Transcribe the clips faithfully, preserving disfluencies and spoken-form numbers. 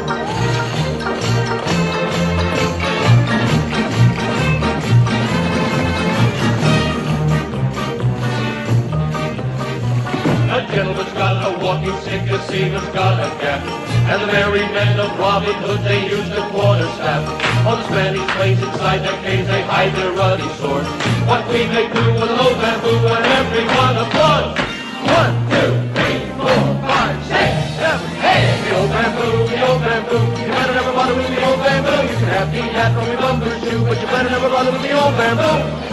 A gentleman's got a walking stick, a seaman's got a cap, and the merry men of Robin Hood, they use the quarterstaff. On the Spanish plains inside their caves, they hide their ruddy swords. What we may do with an old bamboo, and everyone applauds. One, two, three, four, five, six, seven, hey! The old bamboo, the old bamboo, you better never bother with the old bamboo. You can have the hat from your bumper's shoe, but you better never bother with the old bamboo.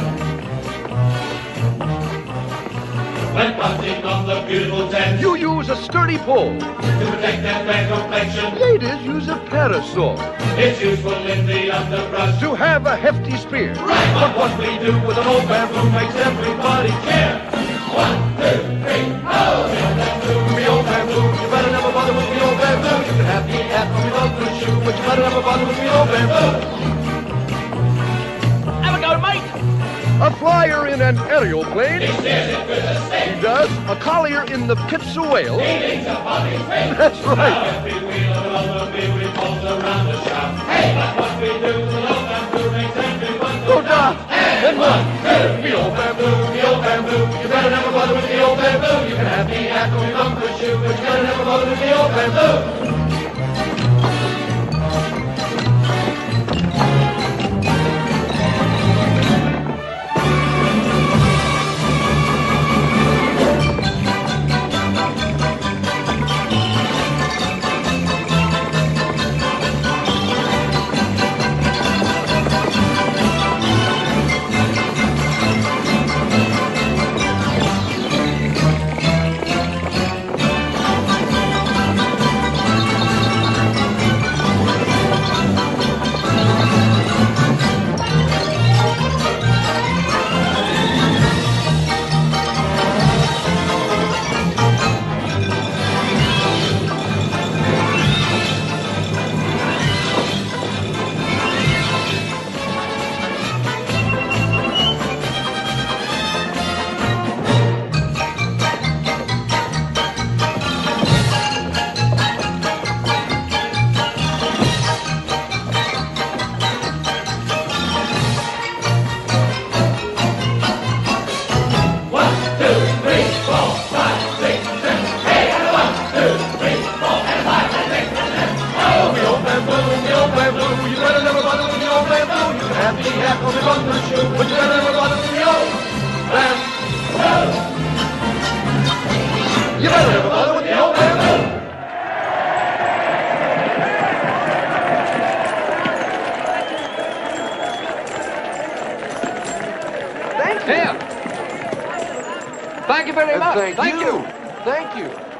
When punching on the beautiful tent, you use a sturdy pole. To protect that fair complexion, ladies use a parasol. It's useful in the underbrush to have a hefty spear. Right, but what we do with an old bamboo makes everybody cheer. One, two, three, oh! The old bamboo, the old bamboo, you better never bother with the old bamboo. You can have the hat from your uncle's shoe, but you better never bother with the old bamboo. Have a go, mate! A flyer in an aerial plane. He steers it with a stick. He does. A collier in the pits of whale. He leans upon his wing. That's right. Now every wheel of an automobile revolves around the shaft. Hey, but what we do with an old bamboo makes everyone go down. And one, two, the old bamboo, the old bamboo. You better never bother with the old bamboo. You can have the hat from your uncle's shoe, but you better never bother with the old bamboo. Have the hat on the bumper's shoe, but you better never bother with the old bamboo. You better never bother with the old bamboo. Thank you. Here. Thank you very much. Thank, Thank you. you. Thank you.